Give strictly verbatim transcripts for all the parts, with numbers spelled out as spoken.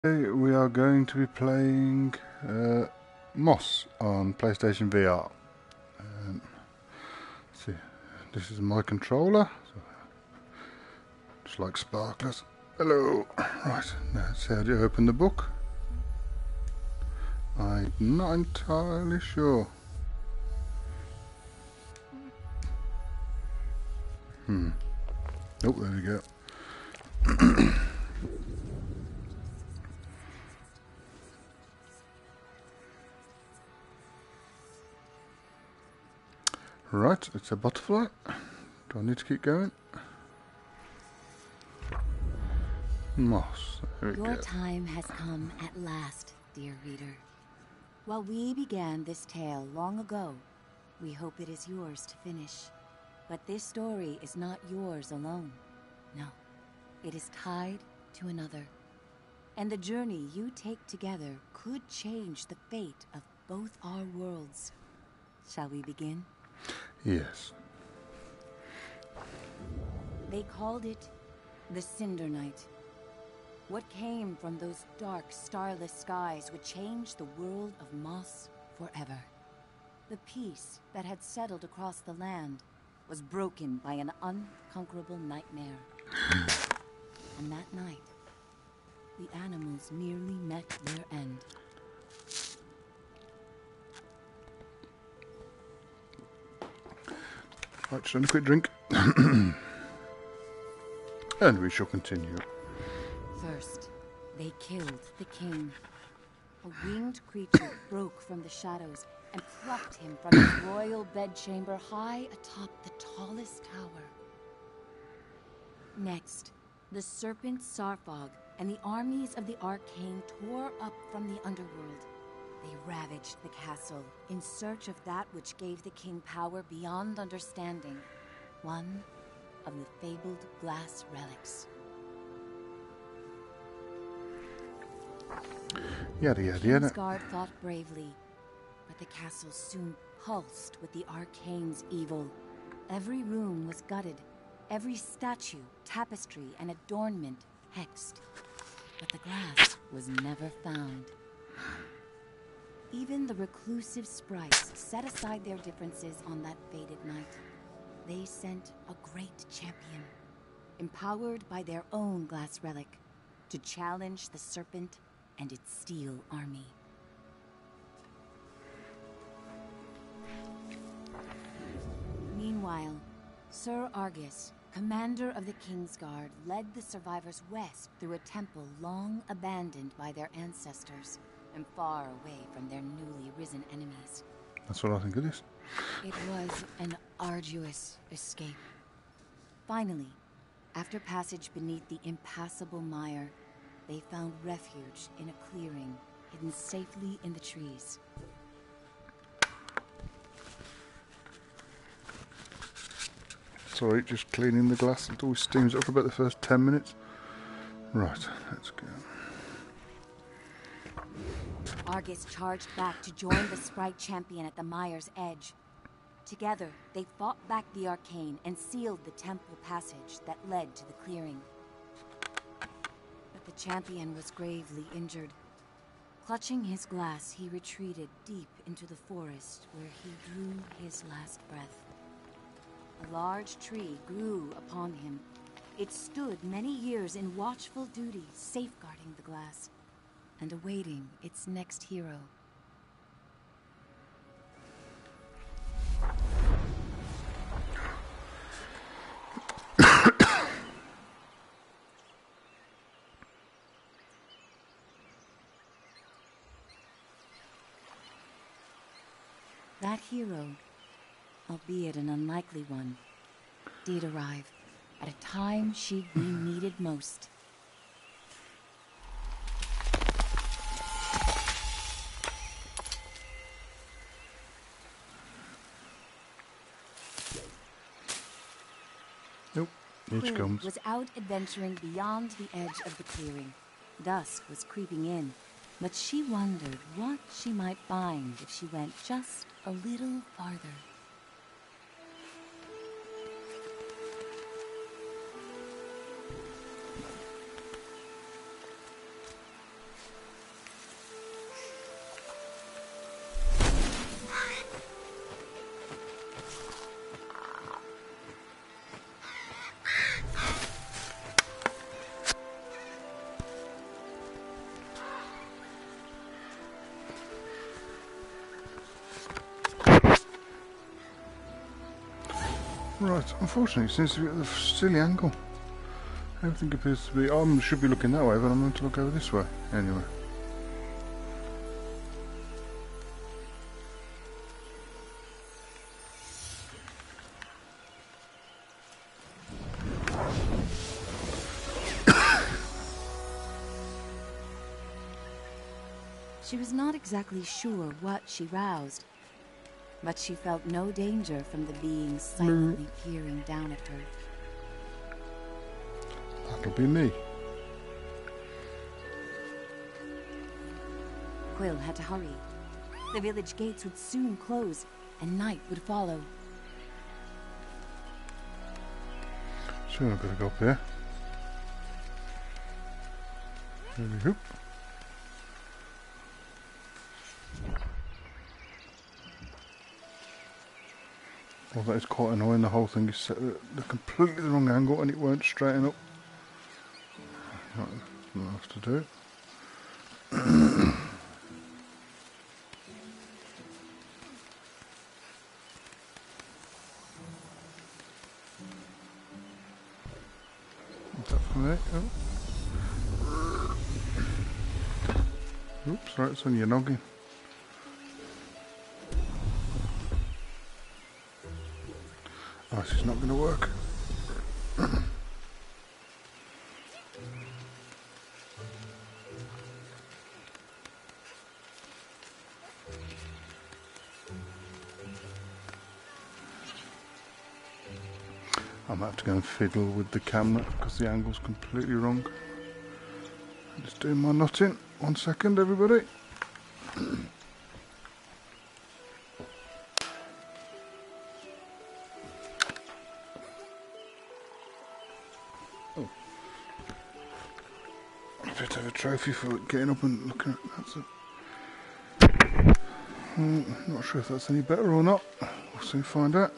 We are going to be playing uh, Moss on PlayStation V R. Um, let's see, this is my controller, so just like sparklers. Hello. Right, now let's see how do you open the book. I'm not entirely sure. Hmm. Oh, there we go. Right, it's a butterfly. Do I need to keep going? Moss. There we Your go. time has come at last, dear reader. While we began this tale long ago, we hope it is yours to finish. But this story is not yours alone. No, it is tied to another. And the journey you take together could change the fate of both our worlds. Shall we begin? Yes. They called it the Cinder Night. What came from those dark, starless skies would change the world of Moss forever. The peace that had settled across the land was broken by an unconquerable nightmare. And that night, the animals nearly met their end. Right, just a quick drink. And we shall continue. First, they killed the king. A winged creature broke from the shadows and plucked him from his royal bedchamber high atop the tallest tower. Next, the serpent Sarfog and the armies of the Arcane tore up from the underworld. They ravaged the castle in search of that which gave the king power beyond understanding. One of the fabled glass relics. Yada yada yada. Kingsguard fought bravely, but the castle soon pulsed with the Arcane's evil. Every room was gutted, every statue, tapestry, and adornment hexed. But the glass was never found. Even the reclusive sprites set aside their differences on that fated night. They sent a great champion, empowered by their own glass relic, to challenge the serpent and its steel army. Meanwhile, Sir Argus, commander of the Kingsguard, led the survivors west through a temple long abandoned by their ancestors and far away from their newly risen enemies. That's what I think it is. It was an arduous escape. Finally, after passage beneath the impassable mire, they found refuge in a clearing hidden safely in the trees. It's alright, just cleaning the glass. It always steams up for about the first ten minutes. Right, let's go. Argus charged back to join the sprite champion at the mire's edge. Together, they fought back the Arcane and sealed the temple passage that led to the clearing. But the champion was gravely injured. Clutching his glass, he retreated deep into the forest where he drew his last breath. A large tree grew upon him. It stood many years in watchful duty, safeguarding the glass and awaiting its next hero. That hero, albeit an unlikely one, did arrive at a time she'd been needed most. Nope, here she Quill comes. was out adventuring beyond the edge of the clearing. Dusk was creeping in, but she wondered what she might find if she went just a little farther. Right, unfortunately it seems to be at the silly angle. Everything appears to be... I should be looking that way, but I'm going to look over this way. Anyway. She was not exactly sure what she roused, but she felt no danger from the being silently peering down at her. That'll be me. Quill had to hurry. The village gates would soon close, and night would follow. Sure, I've got to go up here. Hoop. Well, that is quite annoying. The whole thing is set at the completely the wrong angle and it won't straighten up. Right, that's what I have to do. Is that for me? Oh. Oops, right, it's on your noggin. Oh, this is not going to work. I might have to go and fiddle with the camera because the angle's completely wrong. I'm just doing my knotting. One second, everybody. Oh. A bit of a trophy for getting up and looking at that. I'm not sure if that's any better or not. We'll soon find out.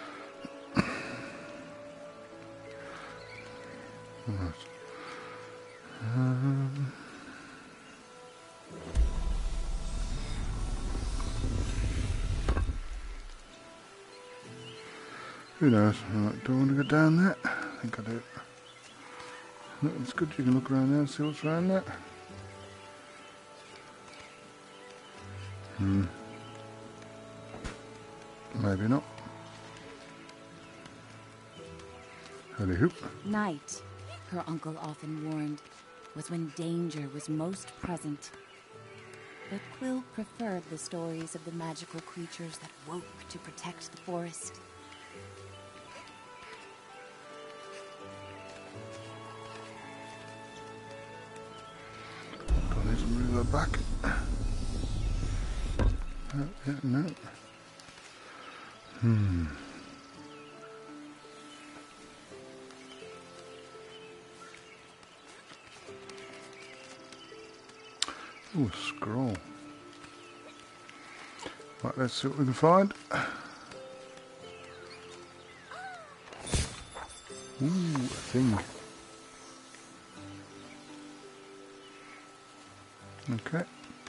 Right. Um, who knows? Right, do I want to go down there? I think I do. No, it's good you can look around there and see what's around there. Hmm. Maybe not. Hurry hoop. Night, her uncle often warned, was when danger was most present. But Quill preferred the stories of the magical creatures that woke to protect the forest. Do I need to move that back? No, yeah, no. Hmm. Ooh, a scroll. Right, let's see what we can find. Ooh, a thing. Okay.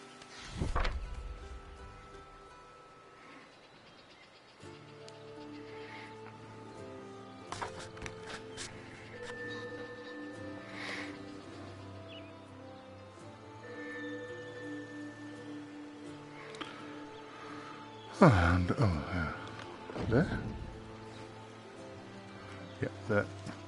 And, oh, yeah. There? Yeah, there.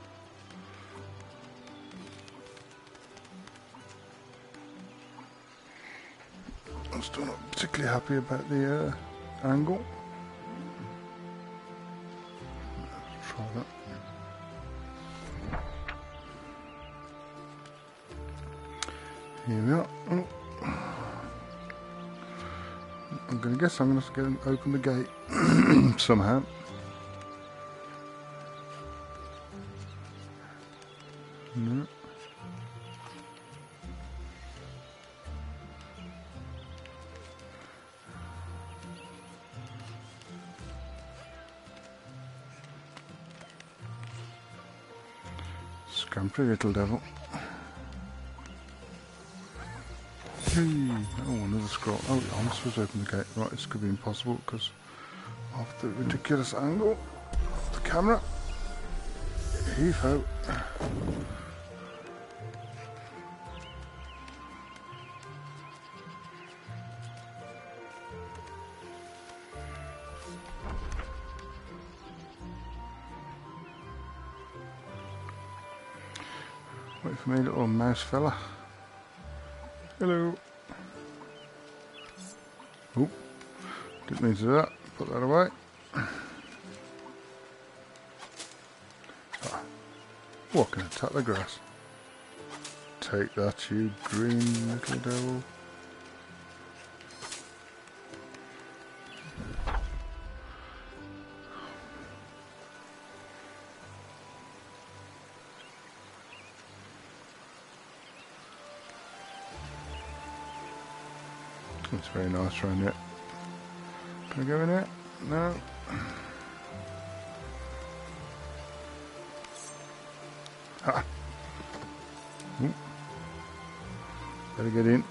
I'm still not particularly happy about the uh, angle. Let's try that. Here we are. Oh. I'm going to guess I'm going to have to go and open the gate somehow. No. Scampery little devil. Hey. Oh, another scroll. Oh, I'm supposed to open the gate. Right, this could be impossible because of the ridiculous angle of the camera. Heave ho. Wait for me, little mouse fella. Hello. Oop. Didn't mean to do that. Put that away. Ah. Walking and tap the grass. Take that, you green little devil. It's very nice around here. Can I go in there? No. Ah. Ooh. Better get in.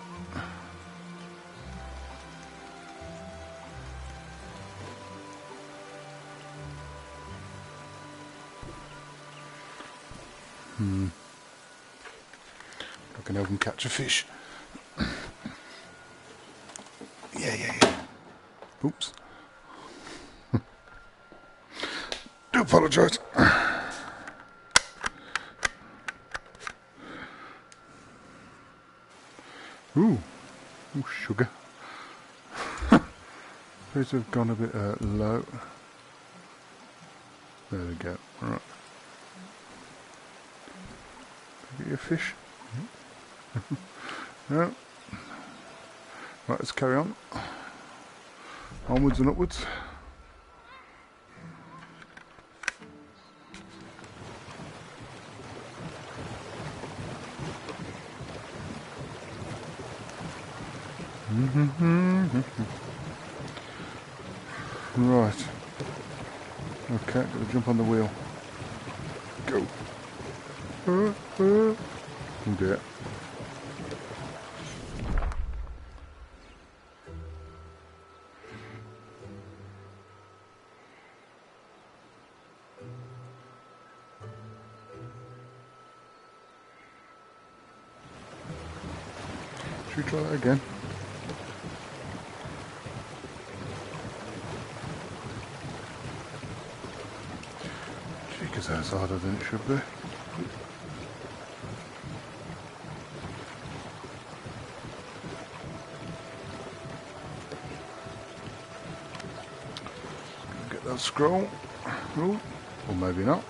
Hmm. I can help him catch a fish. Yeah, yeah, yeah. Oops. Do apologise. Ooh. Ooh, sugar. Those have gone a bit uh, low. There we go. Right. Get your fish. No. Right, let's carry on. Onwards and upwards. Right. Okay, gotta jump on the wheel. Go. Uh, uh. Oh dear. Should we try that again? Gee, because that's harder than it should be. Get that scroll. Ooh. Or maybe not.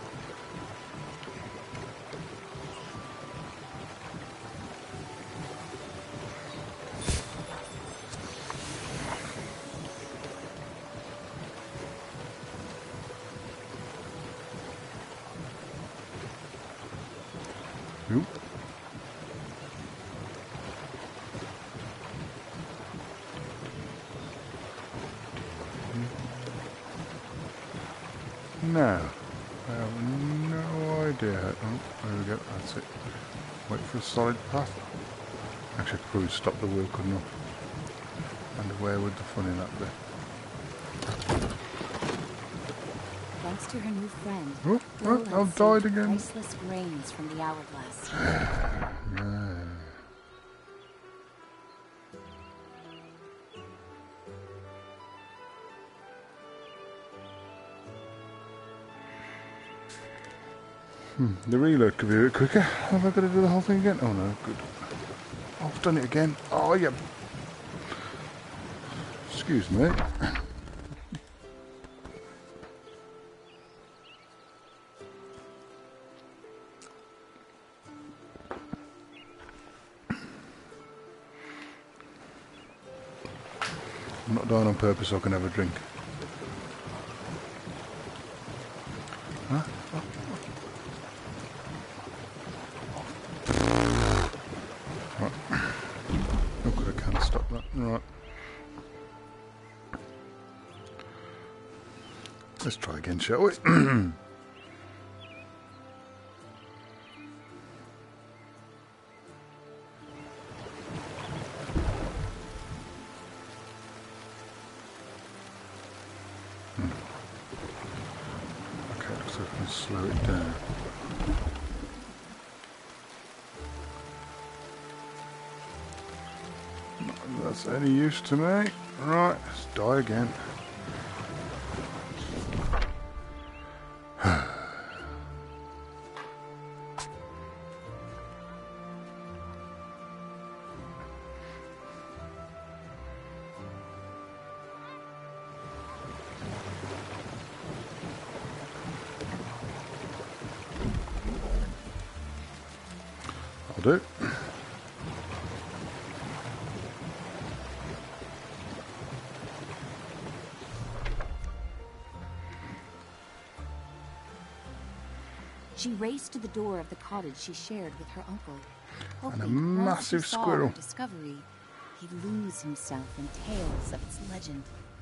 Oop. No, I have no idea. Oh, there we go, that's it. Wait for a solid path. Actually, I could probably stop the wheel, couldn't I? And where would the fun in that be? Thanks to her new friend, Oh, oh, Bill I've had died saved again. priceless grains from the hourglass. Yeah. Hmm, the reload could be a bit quicker. Have I got to do the whole thing again? Oh no, good. Oh, I've done it again. Oh, yeah. Excuse me. I'm not dying on purpose so I can have a drink. Huh? Oh. Right. Oh, good, I can't stop that. Right. Let's try again, shall we? slow it down. Not that that's any use to me. Right, let's die again. I'll do. She raced to the door of the cottage she shared with her uncle, hoping And a massive once he saw squirrel. her discovery, he'd lose himself in tales of its legend.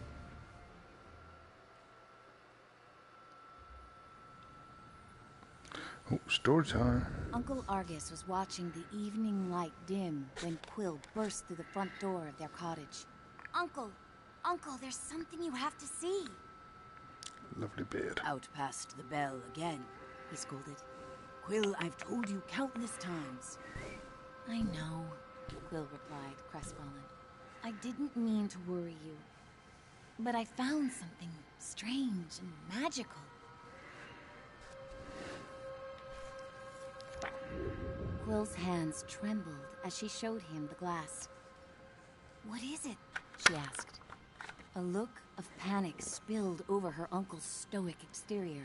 Oh, story time. Uncle Argus was watching the evening light dim when Quill burst through the front door of their cottage. Uncle! Uncle, there's something you have to see! Lovely beard. Out past the bell again, he scolded. Quill, I've told you countless times. I know, Quill replied, crestfallen. I didn't mean to worry you, but I found something strange and magical. Quill's hands trembled as she showed him the glass. What is it? She asked. A look of panic spilled over her uncle's stoic exterior.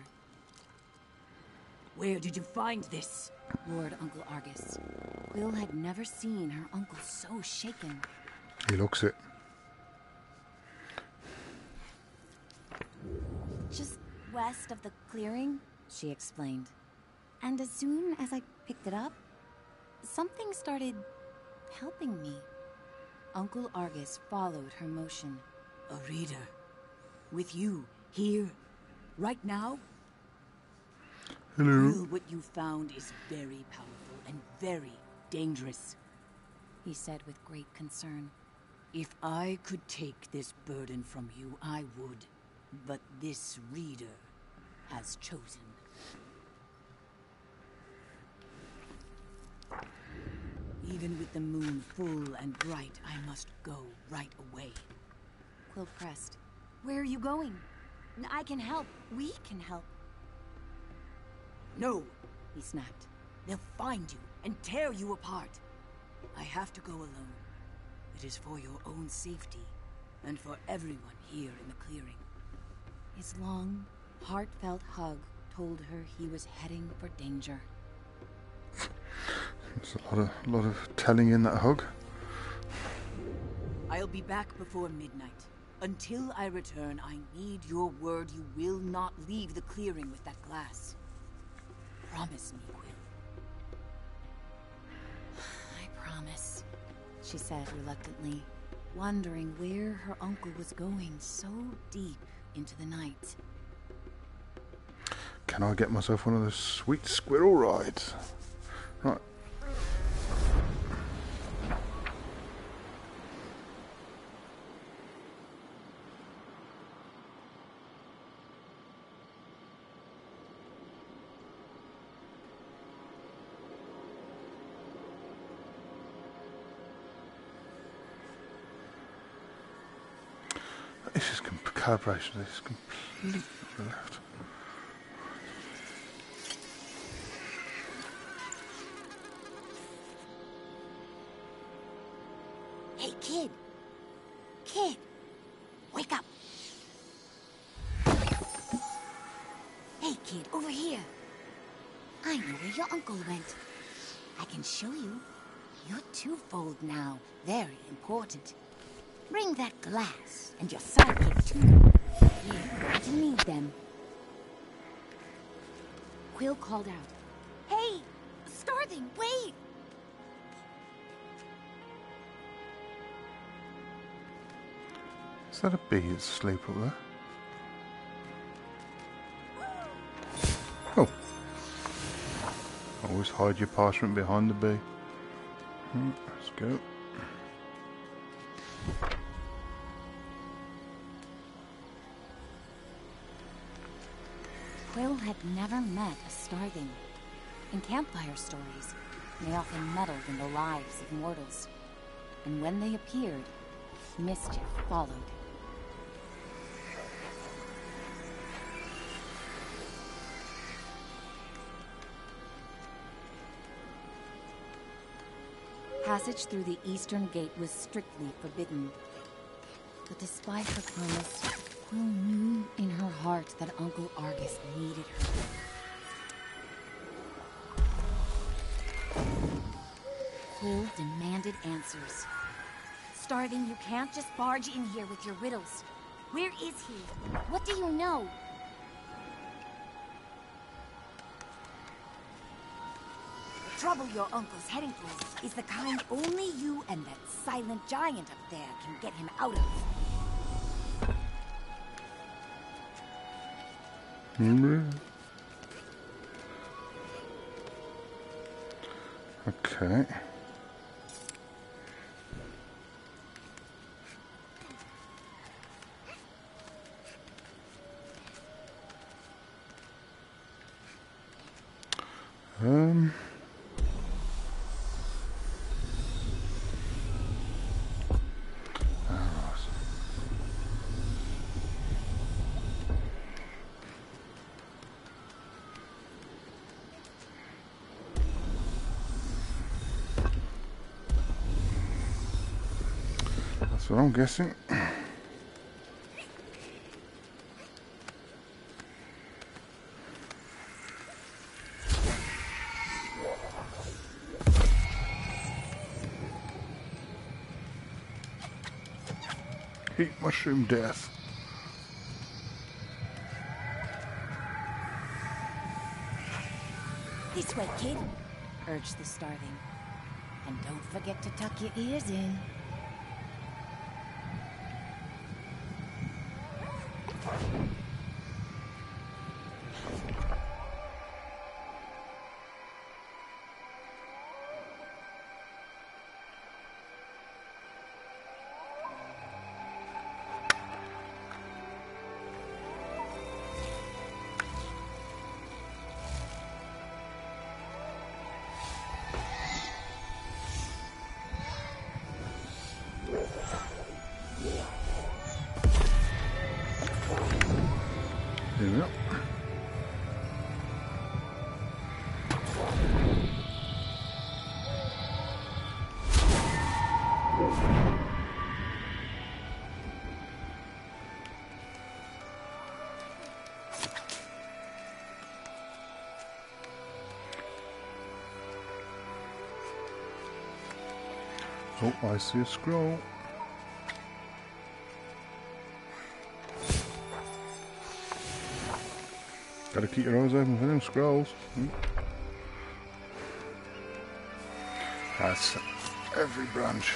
Where did you find this? Roared Uncle Argus. Quill had never seen her uncle so shaken. He looks it. Just west of the clearing, she explained. And as soon as I picked it up, something started helping me. Uncle Argus followed her motion. A reader. With you, here, right now? Hello. Quill, what you found is very powerful and very dangerous, He said with great concern. If I could take this burden from you, I would. But this reader has chosen. Even with the moon full and bright, I must go right away. Quill pressed. Where are you going? I can help. We can help. No, He snapped. they'll find you and tear you apart. I have to go alone. It is for your own safety and for everyone here in the clearing. His long, heartfelt hug told her he was heading for danger. There's a lot of, lot of telling in that hug. I'll be back before midnight. Until I return, I need your word you will not leave the clearing with that glass. Promise me, Quill. I promise, she said reluctantly, wondering where her uncle was going so deep into the night. Can I get myself one of those sweet squirrel rides? Right. This is com- calibration. This is completely left. Hey, kid! Kid! Wake up! Hey, kid, over here! I know where your uncle went. I can show you. You're twofold now. Very important. Bring that glass and your sidekick too. You're going to need them. Quill called out. Hey! Starthing, wait! Is that a bee that's asleep up there? Oh. Always hide your parchment behind the bee. Hmm, let's go. Quill had never met a starving. In campfire stories, they often meddled in the lives of mortals. And when they appeared, mischief followed. Passage through the eastern gate was strictly forbidden. But despite her promise, Quill knew in her heart that Uncle Argus needed her. Quill demanded answers. Starving, you can't just barge in here with your riddles. Where is he? What do you know? The trouble your uncle's heading for is the kind only you and that silent giant up there can get him out of. Mm-hmm. Okay. Um. That's what I'm guessing. Heat mushroom death. This way, kid, urged the starving. And don't forget to tuck your ears in. Here we go. Oh, I see a scroll. Gotta keep your eyes open for them scrolls. Hmm. That's every branch.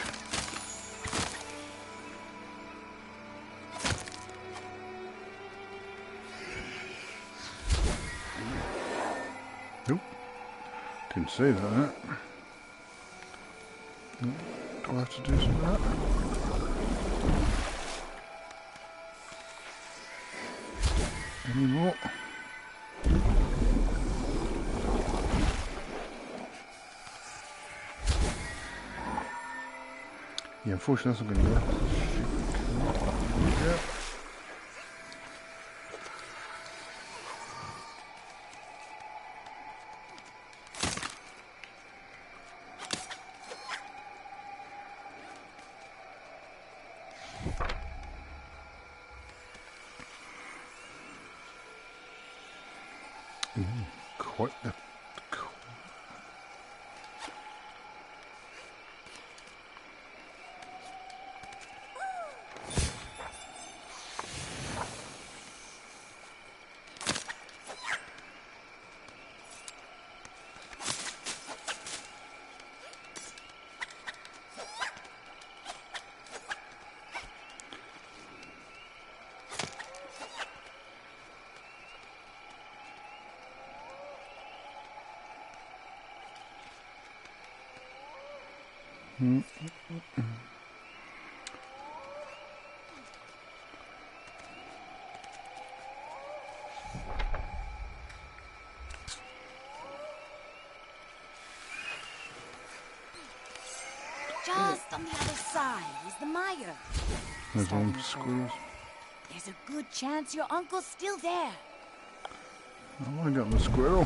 Nope. Didn't see that. Nope. Do I have to do some of that? Any more? Yeah, unfortunately that's not going to work. Yeah. Ooh, quite the Mm, mm, mm. On the other side is the mire. There's Starting one to squirrel. fall. There's a good chance your uncle's still there. I want to get the squirrel.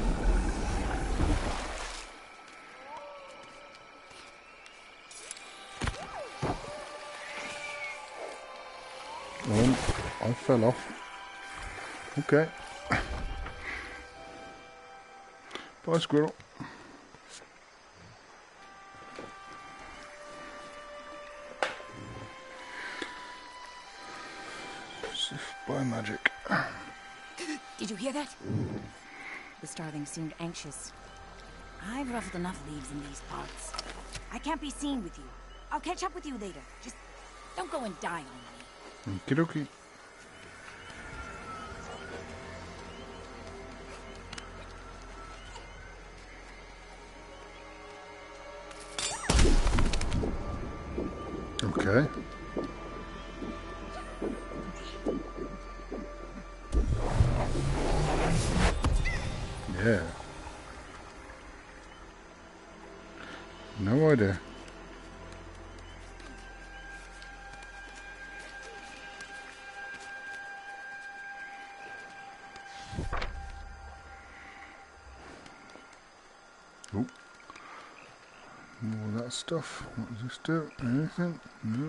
Oh, I fell off. Okay. Bye, squirrel. As if by magic. Did you hear that? The starling seemed anxious. I've ruffled enough leaves in these parts. I can't be seen with you. I'll catch up with you later. Just don't go and die on me. Okie dokie. Okay. Yeah. No idea. Oh. More of that stuff. What does this do? Anything? No.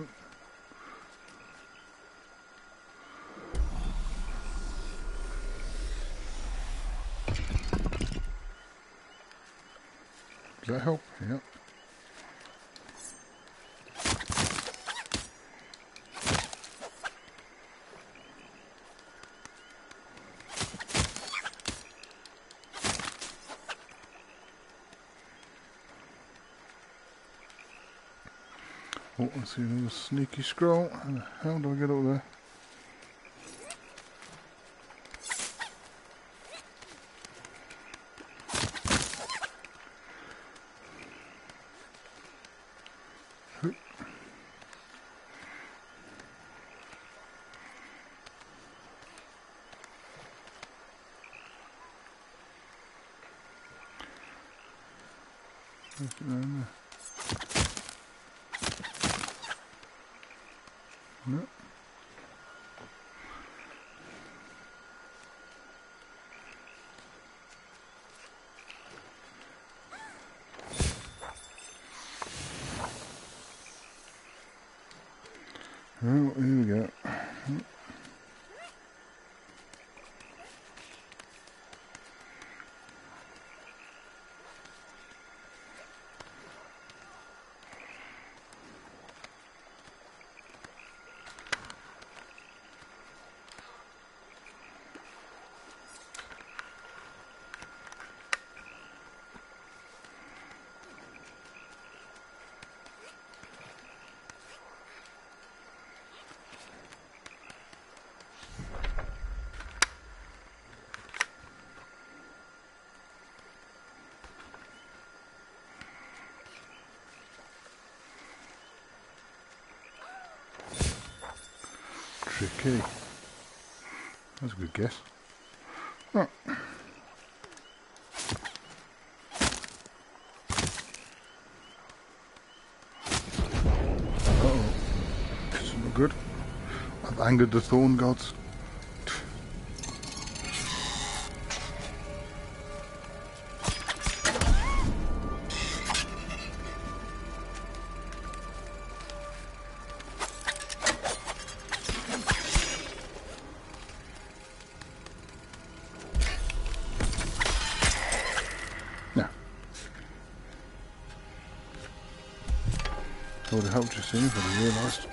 Does that help? Yep. Oh, I see another sneaky scroll. How the hell do I get up there? Hoop. What's it down there? No. Oh, here we go. Tricky. That's a good guess. Oh. Uh-oh. This is not good. I've angered the thorn gods. I would have helped you soon if I realised.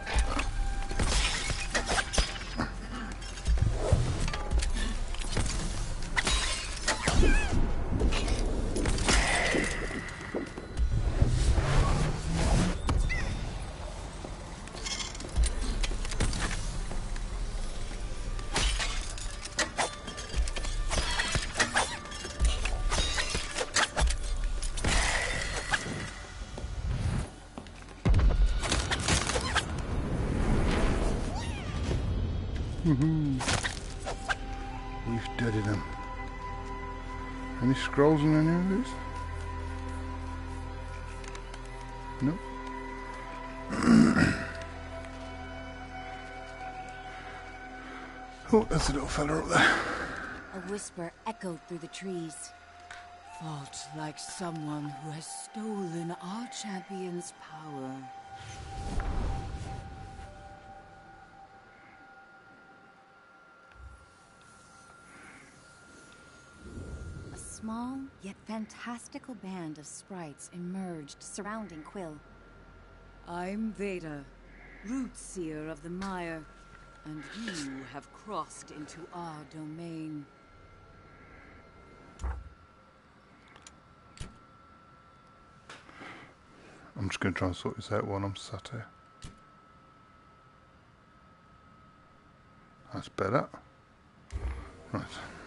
Woohoo! We've deaded them. Any scrolls in any of these? Nope. Oh, there's a little fella up there. A whisper echoed through the trees. Fought like someone who has stolen our champion's power. A small yet fantastical band of sprites emerged, surrounding Quill. I'm Veda, root seer of the mire, and you have crossed into our domain. I'm just going to try and sort this out while I'm sat here. That's better. Right.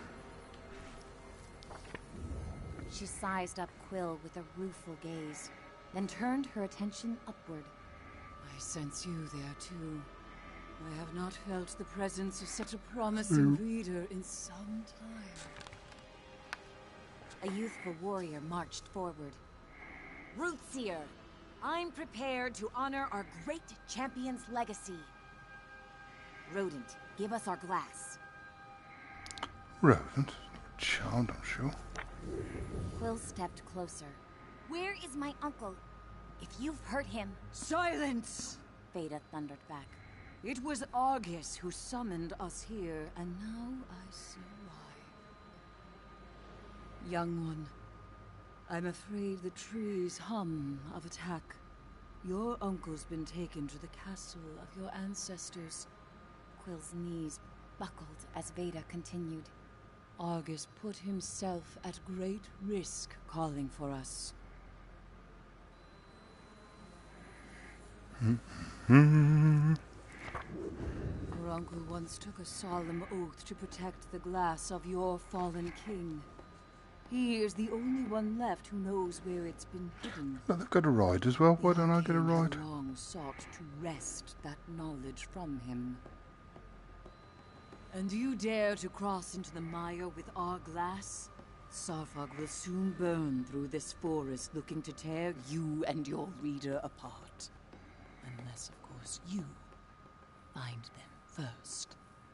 She sized up Quill with a rueful gaze, then turned her attention upward. I sense you there too. I have not felt the presence of such a promising Mm. reader in some time. A youthful warrior marched forward. Root Seer, I'm prepared to honor our great champion's legacy. Rodent, give us our glass. Rodent? Charmed, I'm sure. Quill stepped closer. Where is my uncle? If you've hurt him... Silence! Veda thundered back. It was Argus who summoned us here, and now I see why. Young one, I'm afraid the trees hum of attack. Your uncle's been taken to the castle of your ancestors. Quill's knees buckled as Veda continued. Argus put himself at great risk calling for us. Your uncle once took a solemn oath to protect the glass of your fallen king. He is the only one left who knows where it's been hidden. No, they've got a ride as well. Why don't I get a King has ride? long sought to wrest that knowledge from him. And you dare to cross into the mire with our glass? Sarfog will soon burn through this forest looking to tear you and your reader apart. Unless, of course, you find them first.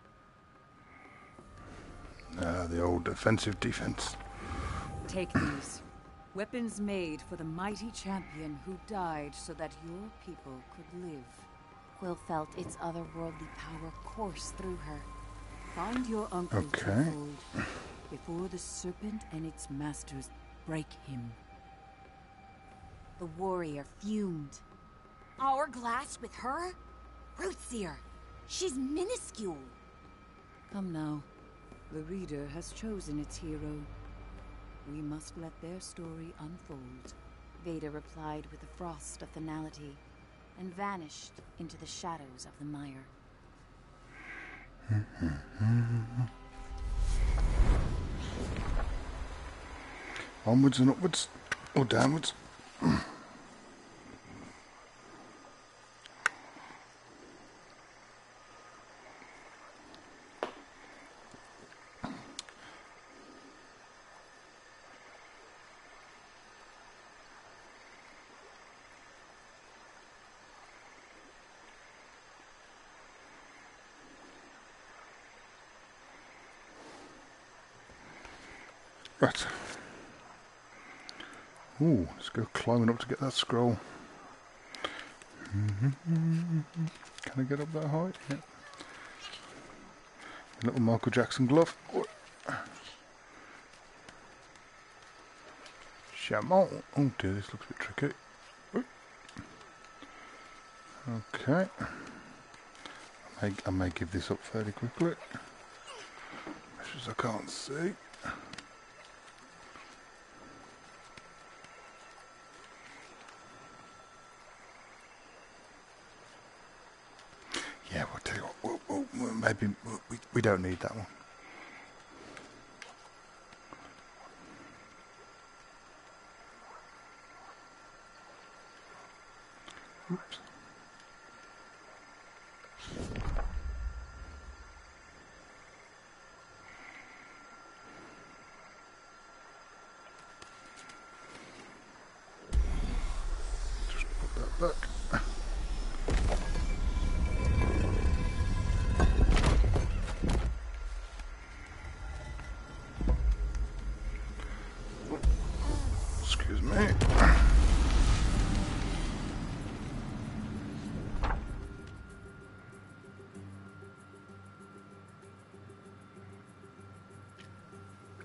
Ah, the old offensive defense. Take these. Weapons made for the mighty champion who died so that your people could live. Quill felt its otherworldly power course through her. Find your uncle Okay. twofold before the serpent and its masters break him. The warrior fumed. Our glass with her? Rootseer, she's minuscule. Come now. The reader has chosen its hero. We must let their story unfold. Veda replied with a frost of finality, and vanished into the shadows of the mire. Onwards and upwards, or downwards. Right. Ooh, let's go climbing up to get that scroll. Can I get up that high? Yeah. A little Michael Jackson glove. Chamon. Oh dear, this looks a bit tricky. Okay. I may, I may give this up fairly quickly. As I can't see. Yeah, we'll tell you what, we'll, we'll, maybe we, we don't need that one. Oops. Just put that back.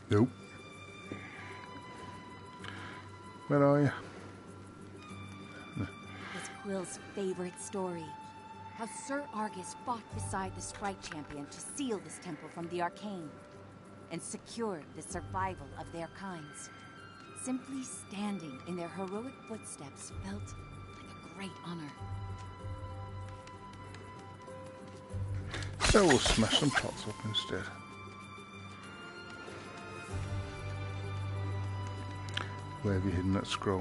Nope. Where are you? It's Quill's favorite story. How Sir Argus fought beside the Sprite Champion to seal this temple from the arcane and secure the survival of their kinds. Simply standing in their heroic footsteps felt like a great honor. So we'll smash some pots up instead. Where have you hidden that scroll?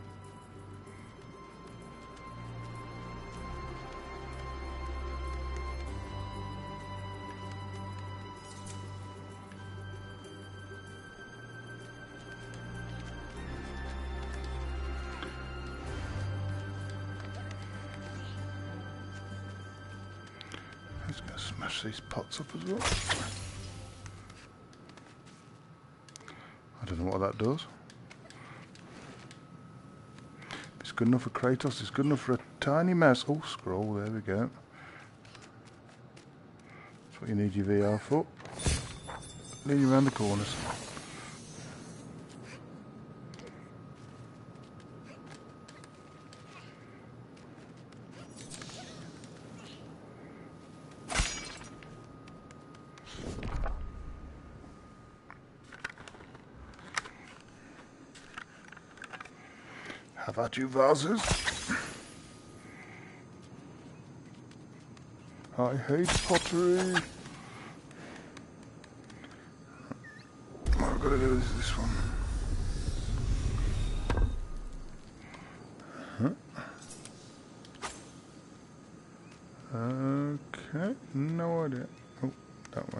Let's go smash these pots up as well. I don't know what that does. It's good enough for Kratos, it's good enough for a tiny mouse. Oh, scroll, there we go. That's what you need your V R for. Lead you around the corners. Have at you, vases. I hate pottery. What I've got to do is this one. Huh? Okay, no idea. Oh, that way.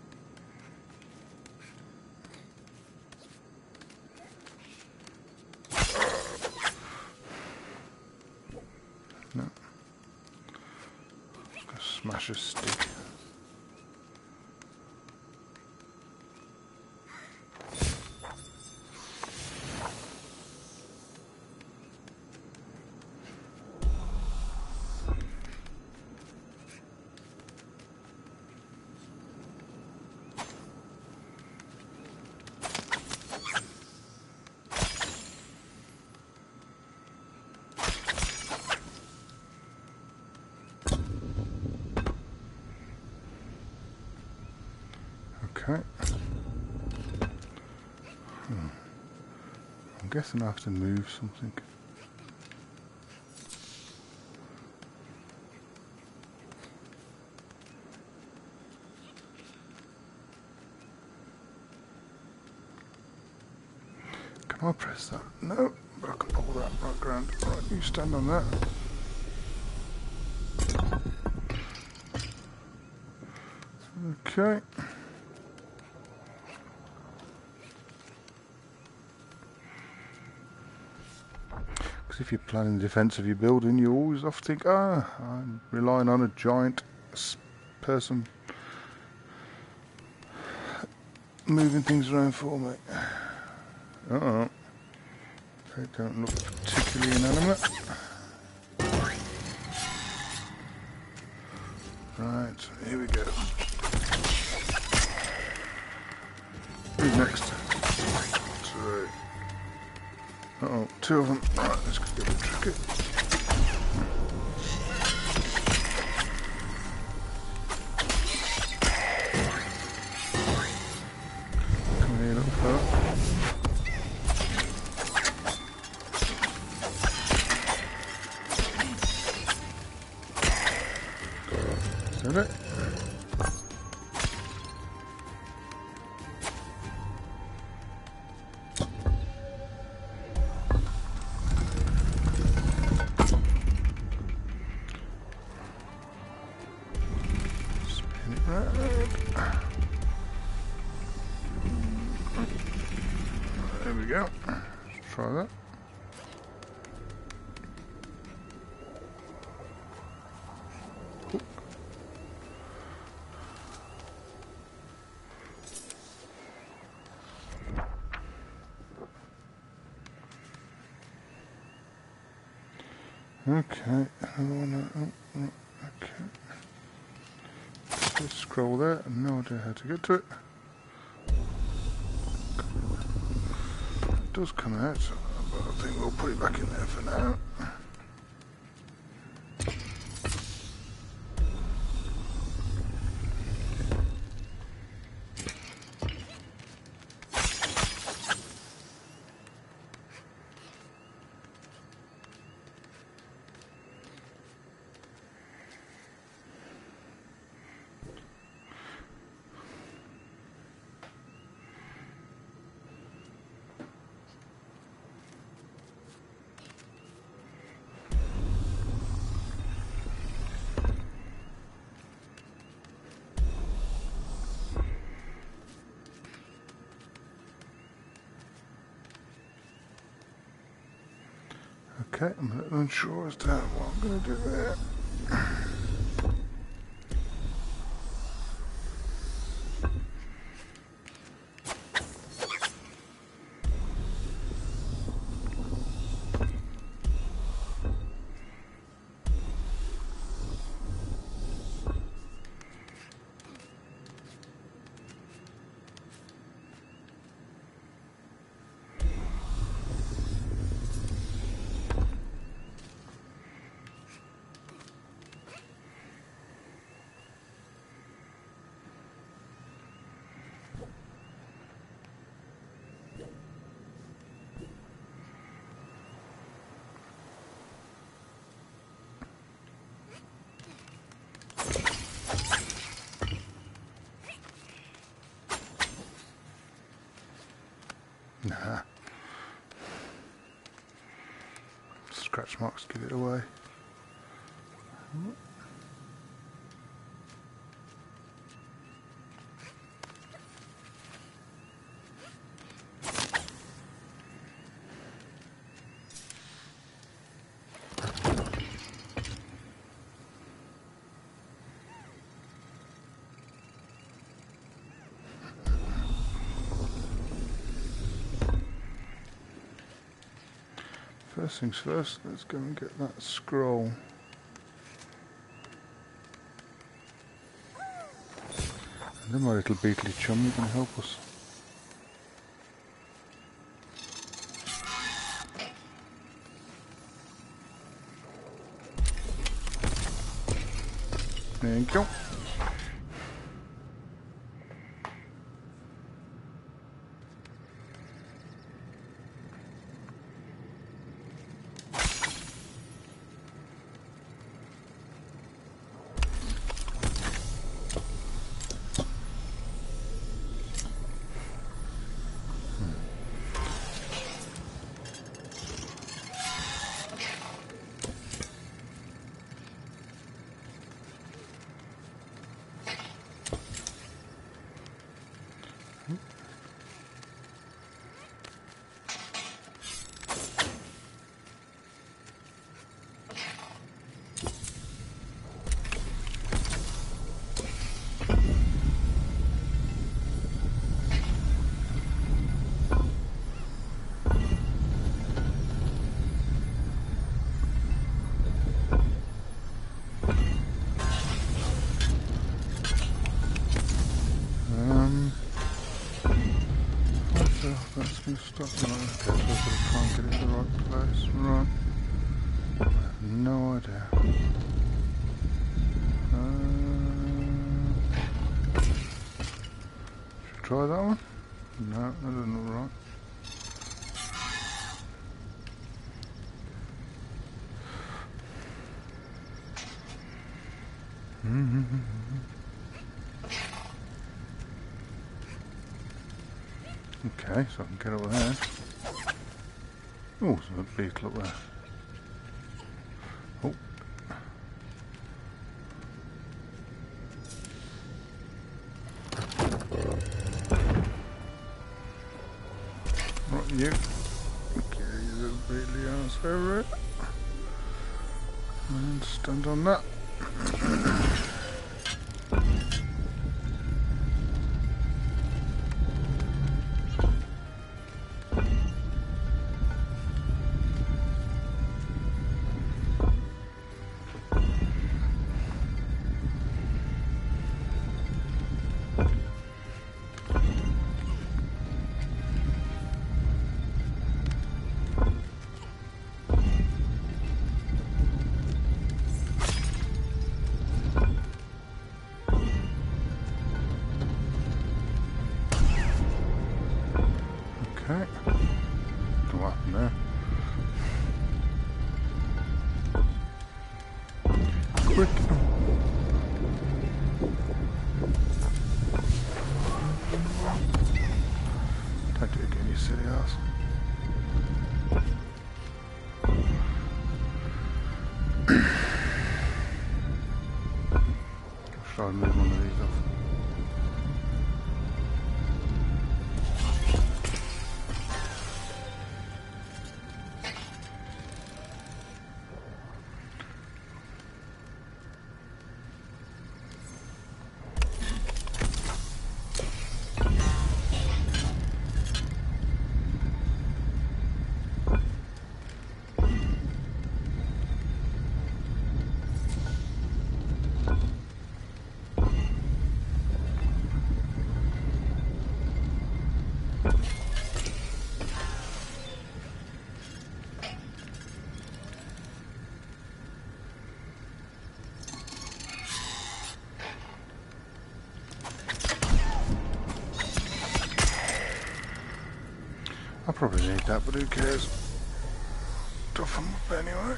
No. Go smash a stick. Okay. Hmm. I'm guessing I have to move something. Can I press that? No, but I can pull that right around. Right, you stand on that. Okay. Because if you're planning the defence of your building, you always have to think, ah, I'm relying on a giant person moving things around for me. Uh-oh. They don't look particularly inanimate. Right, here we go. Who's next? Three. Uh-oh, two of them. Right, this could get a bit tricky. Come here, little fella. Is that it? Spin it round. There we go. Let's try that. Okay, another one. Oh, oh, okay. Let's scroll there. No idea how to get to it. does come out, but I think we'll put it back in there for now. Okay, I'm a little unsure as to what I'm going to do there. Nah. Scratch marks give it away. First things first, let's go and get that scroll. And then my little beetly chum, you can help us. There you go. That's going to stop now. Okay, so I've got to try and get it in the right place. Right. I have no idea. Uh, should I try that one? No, that doesn't look right. Mm-hmm. Okay, so I can get over there. Oh, there's a beetle up there. Oh. Right, you. Okay, you little beetly ass over it. And stand on that. try and move one of these off. I probably need that, but who cares? Tough them up anyway.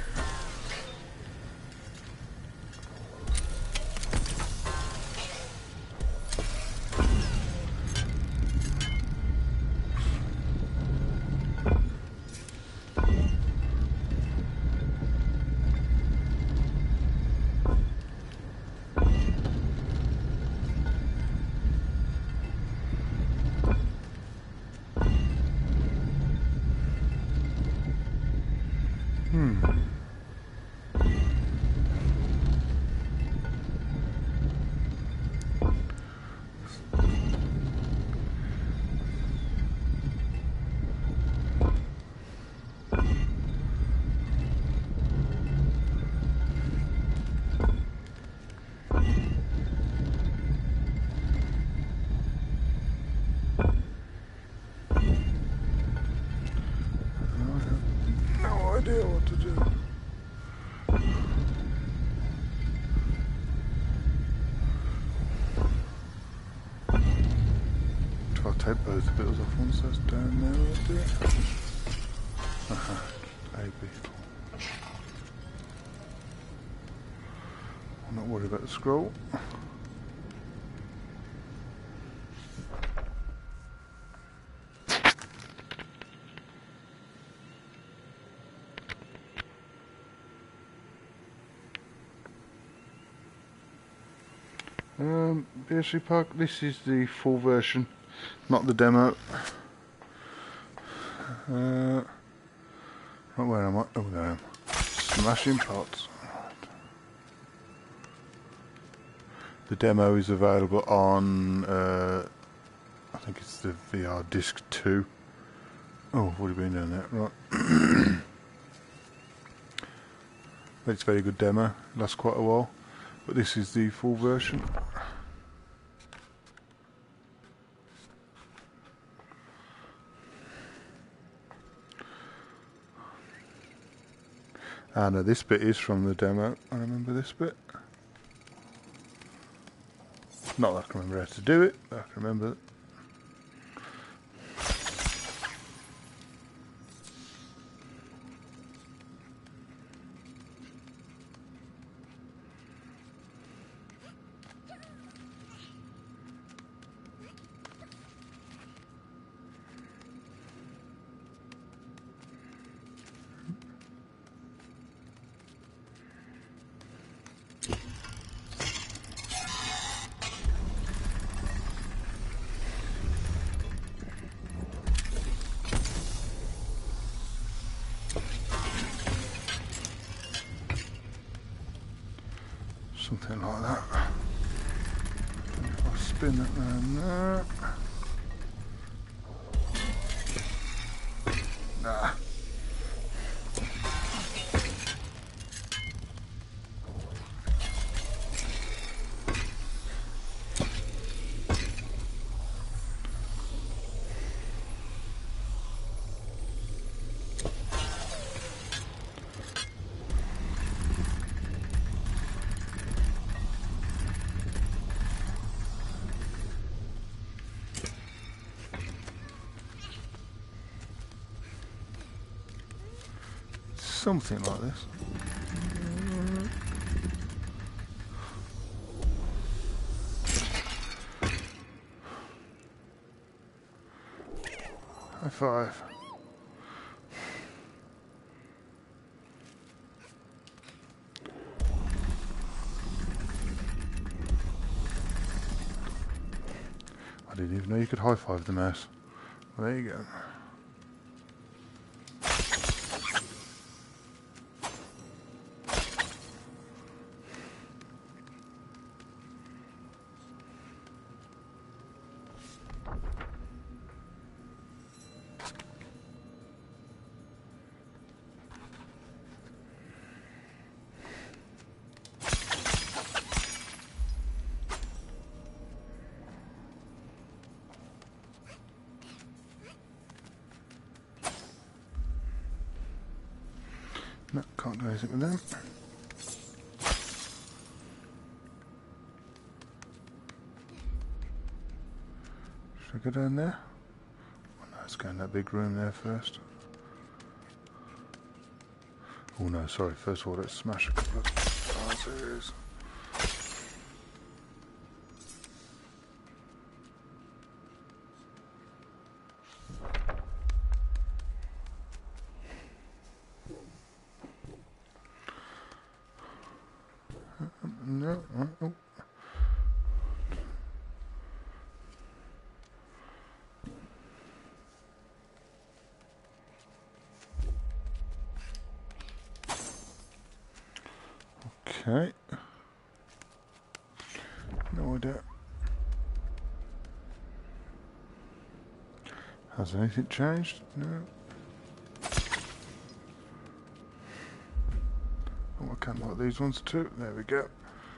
Idea what to do. Try to take both the bills off once that's down there, will do it? Aha, a beetle. I'm not worried about the scroll. Um, P S V Park, this is the full version, not the demo. Uh, right, where am I? Oh, there I am. Smashing pots. The demo is available on, uh, I think it's the V R Disc two. Oh, what have you been doing there? Right. But it's a very good demo, lasts quite a while. But this is the full version. Ah no, this bit is from the demo. I remember this bit. Not that I can remember how to do it, but I can remember it. Something like that. If I spin it round there. Nah. Something like this. High five. didn't even know you could high five the mouse. Well, there you go. No, can't do anything with them. Should I go down there? Oh, no, let's go in that big room there first. Oh no, sorry, first of all let's smash a couple of vases. No, oh. Okay. No idea. Has anything changed? No. Oh, I can't like these ones too. There we go.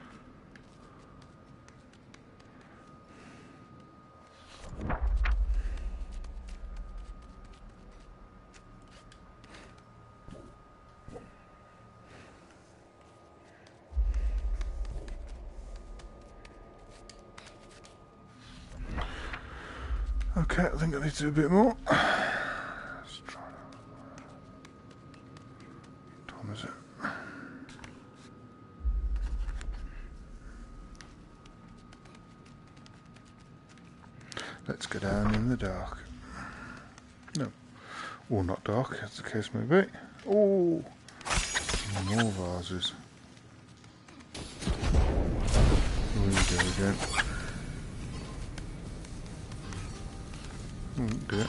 Okay, I think I need to do a bit more. Let's try that. What time is it? Let's go down in the dark. No. Or not dark, as the case may be. Oh! More vases. Here we go again. Oh dear.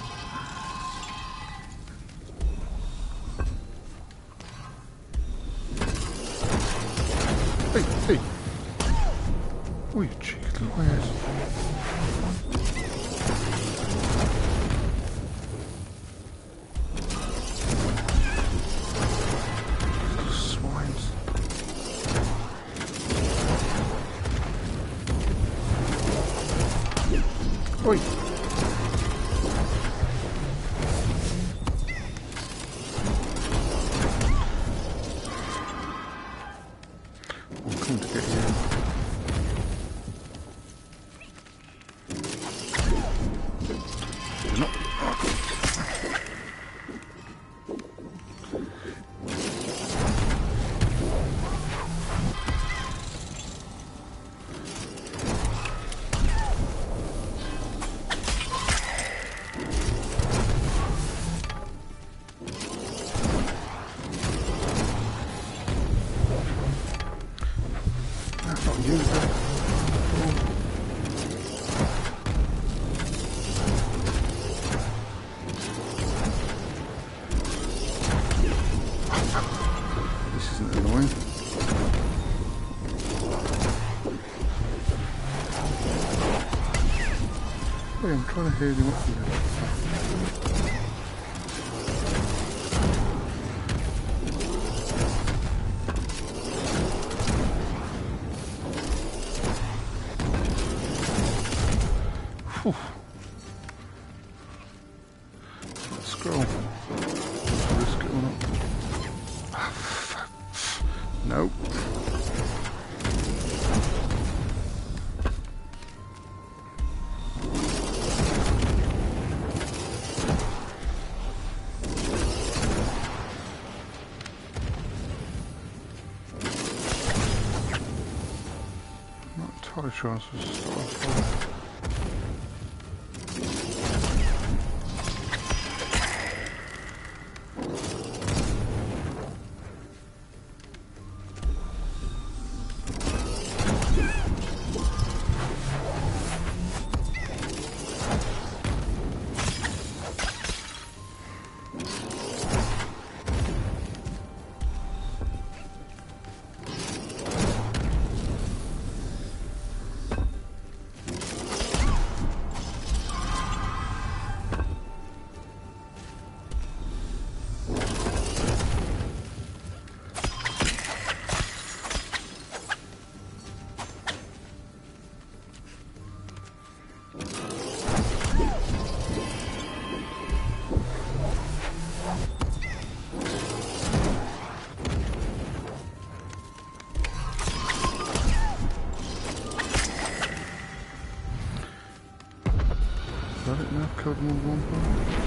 Hey, hey! Oh, you cheeky little ass. Swines. Oi! I'm trying to hear him up here. Whew. Scroll. What's going on? Nope. Not entirely sure I was supposed to start off. that it now? Killed them all with one punch?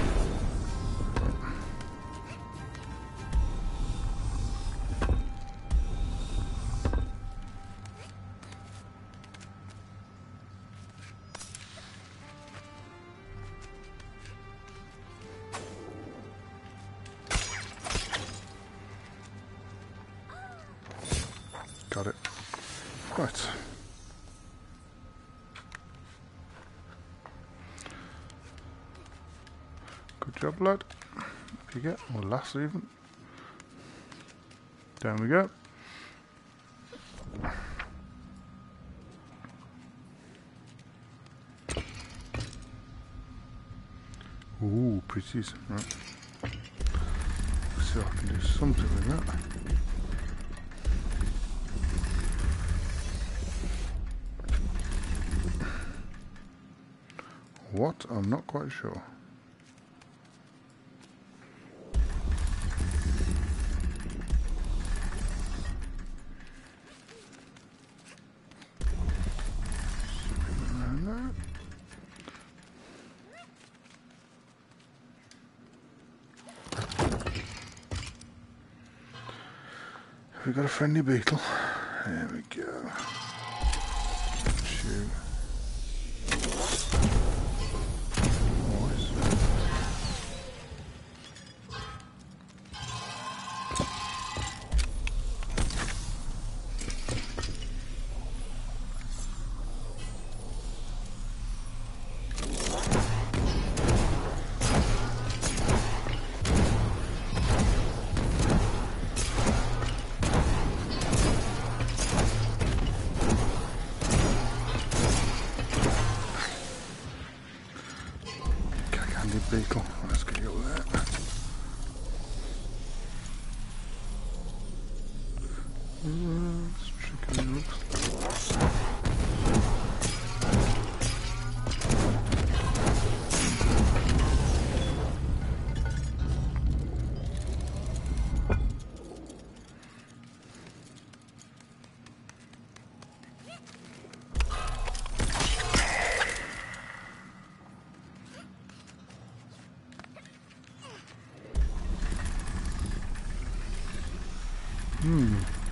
Got it. Right. Good job, lad. If you get, or lass even. Down we go. Ooh, pretties. Right. Let's see if I can do something with that. What? I'm not quite sure. We've got a friendly beetle. There we go. Shoot. Beetle. Let's get you over there. Uh, let's check it out. Hmm.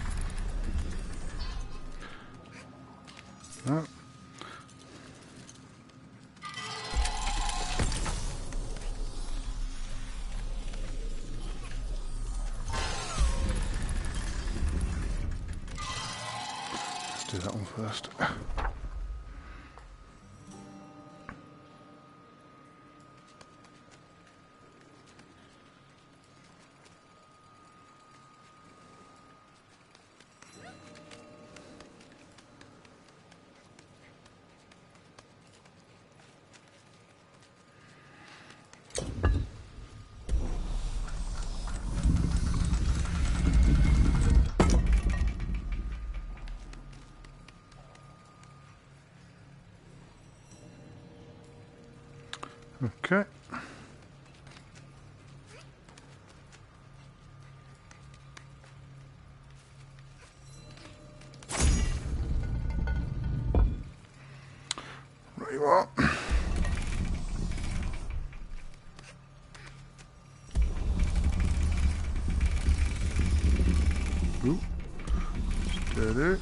Oh. Let's do that one first. Okay. There you are. Ooh. Steady.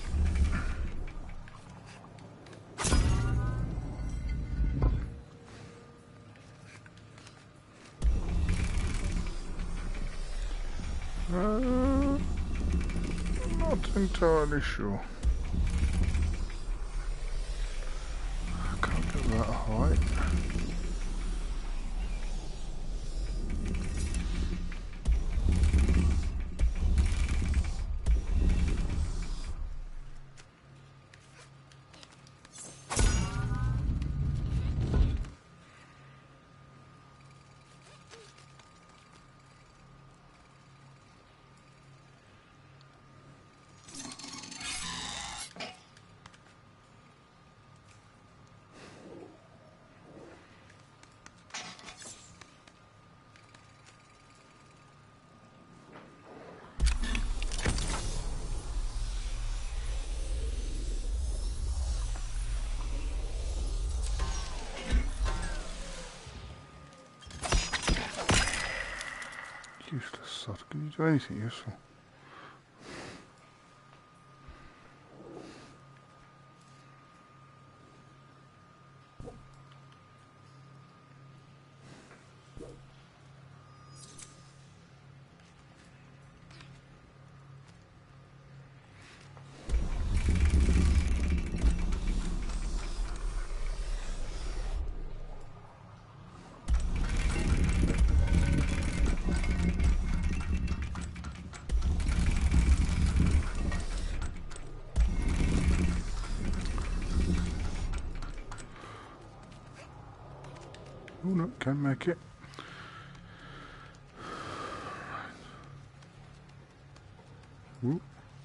Uh, not entirely sure. I can't get that high. Useless sod. Can you do anything useful? Oh no, can't make it. Ooh.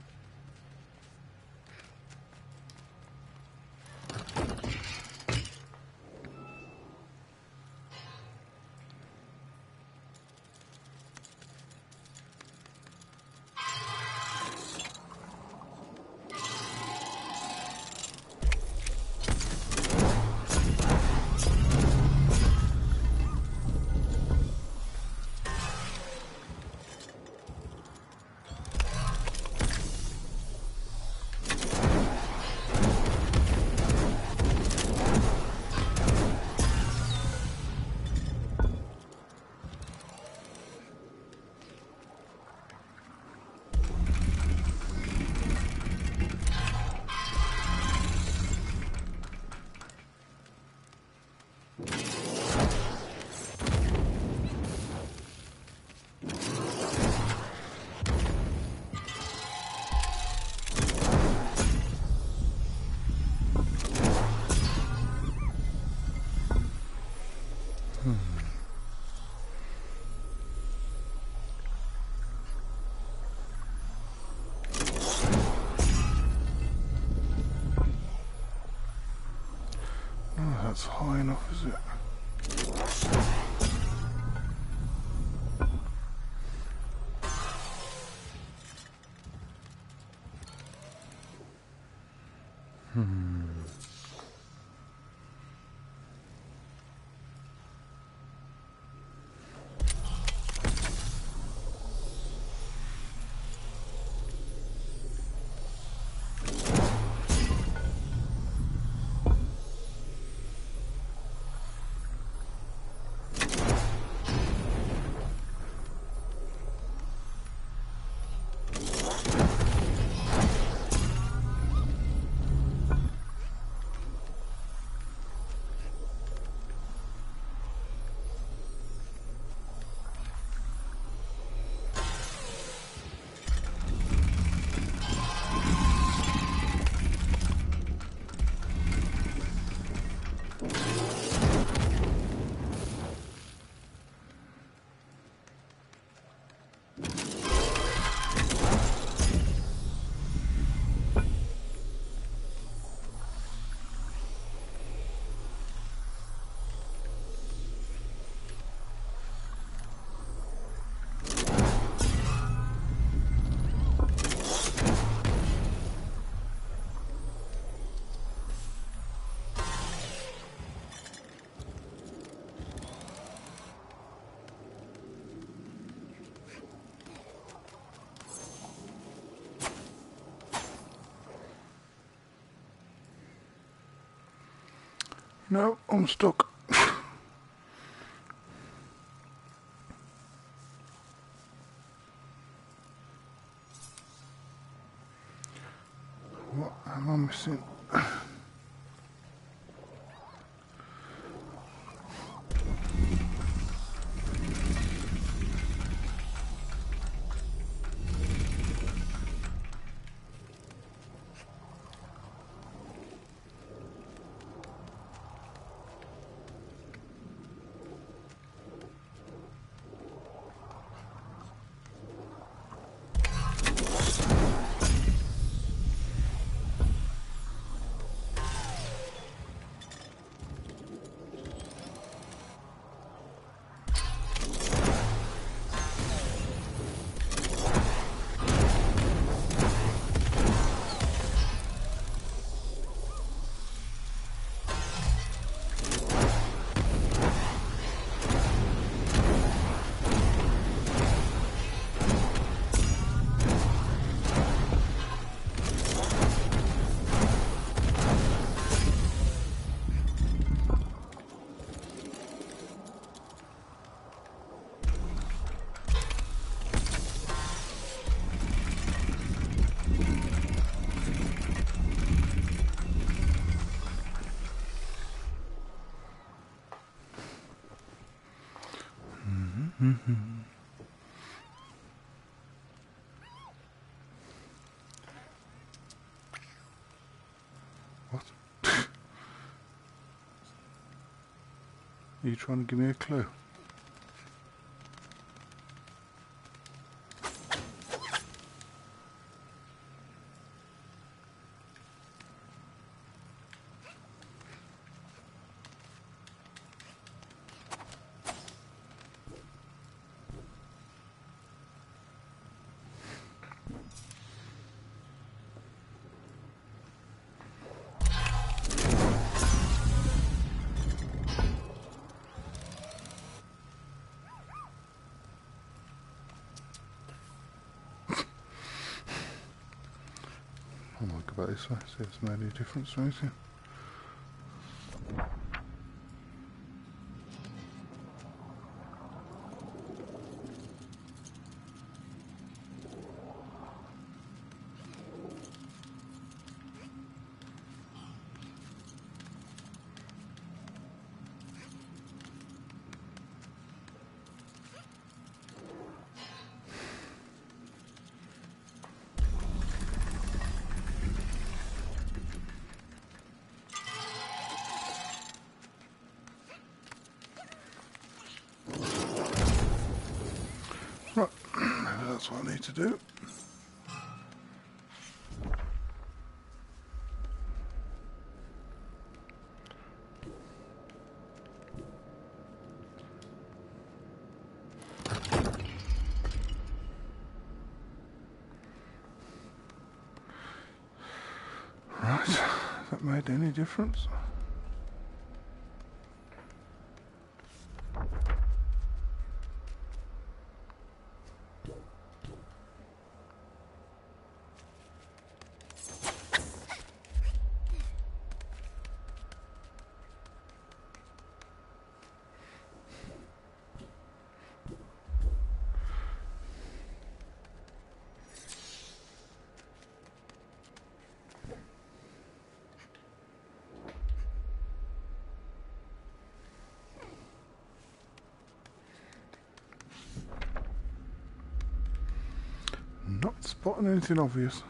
That's high enough, is it? Hmm. No, I'm stuck. What am I missing? Mm-hmm. What? Are you trying to give me a clue? I might go back this way, see if it's made any difference or anything. Right, maybe that's what I need to do. Right, has that made any difference? Not spotting anything obvious.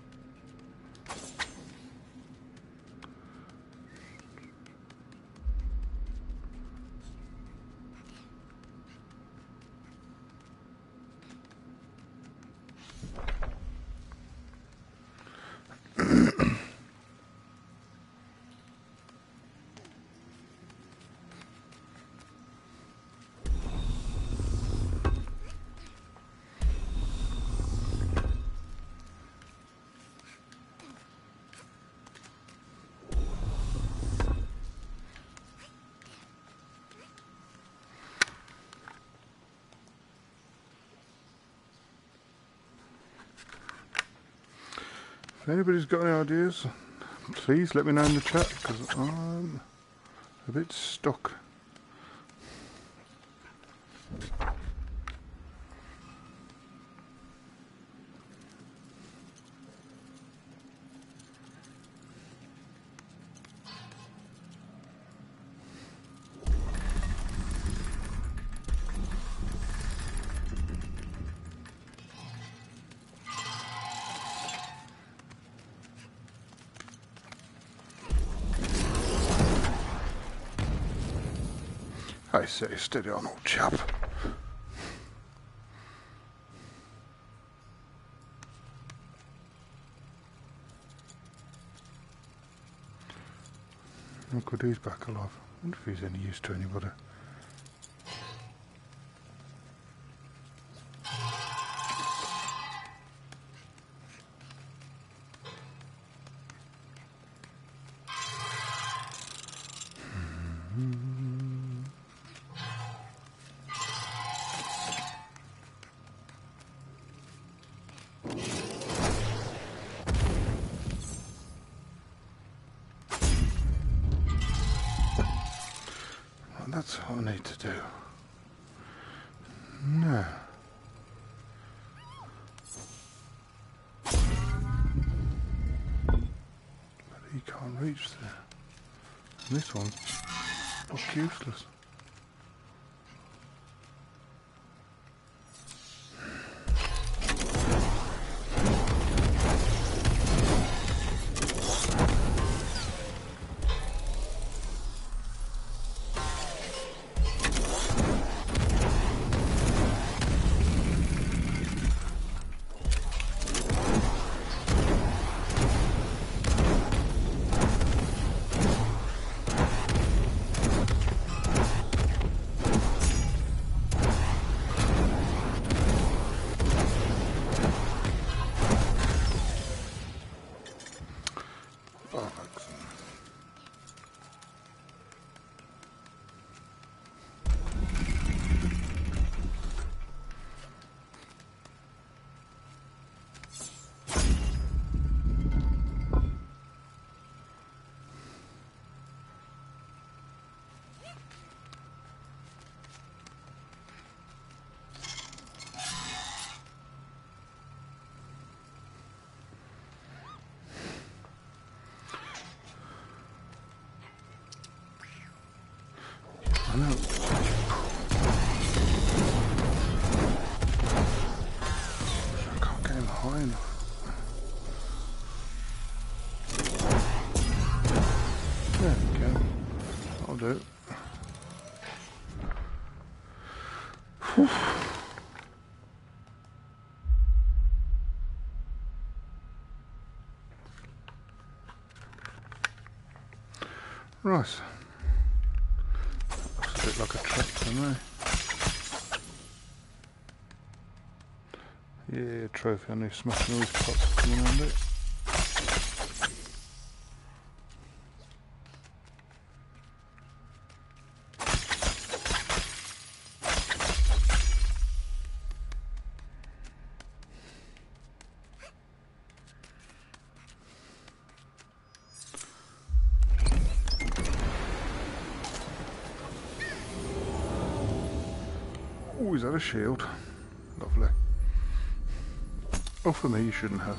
If anybody's got any ideas, please let me know in the chat, because I'm a bit stuck. I say, steady on, old chap. Look good, he's back alive. I wonder if he's any use to anybody. That's what I need to do. No. But he can't reach there. And this one's fuck useless. I know. I can't get him high enough. There we go. That'll do. Whew. Right. Looks a bit like a trap to me. Yeah, trophy. I need smashing all these pots coming around it. Oh, is that a shield? Lovely. Oh, for me, you shouldn't have.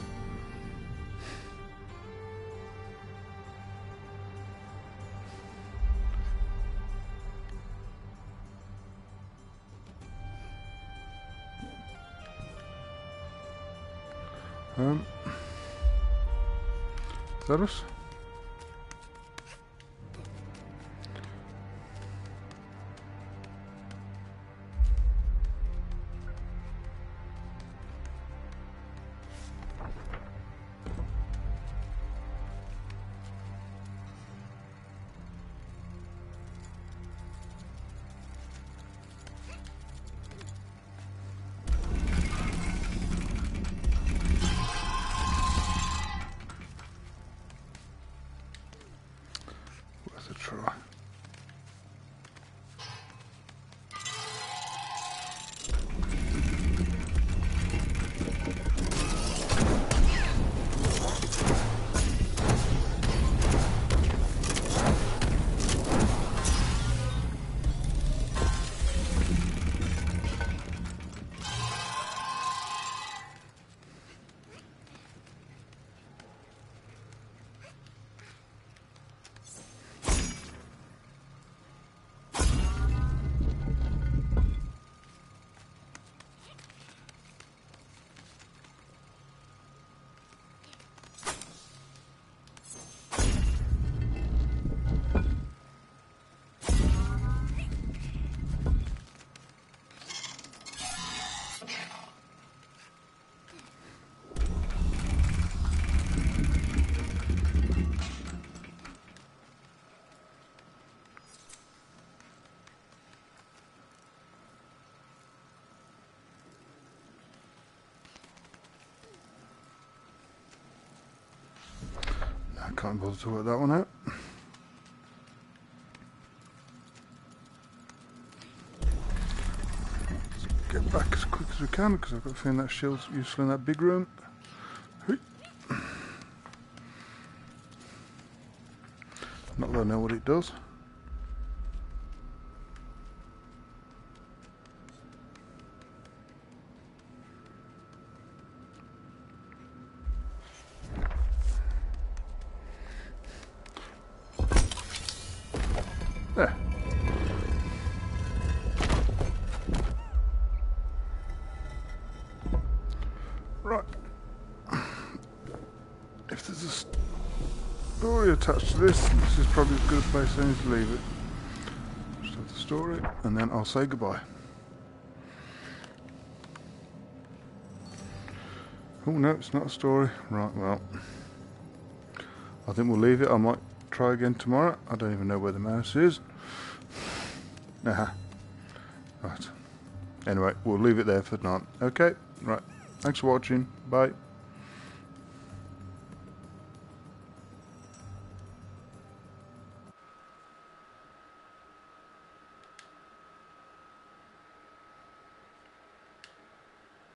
Um, is that us? Worth a try. I can't bother to work that one out. Let's get back as quick as we can because I've got a feeling that shield's useful in that big room. Not that I know what it does. There. Right. If there's a story attached to this, this is probably as good a place as any to leave it. Just have the story, and then I'll say goodbye. Oh no, it's not a story. Right, well, I think we'll leave it. I might try again tomorrow. I don't even know where the mouse is. Aha. Right. Anyway, we'll leave it there for tonight. Okay, right. Thanks for watching. Bye.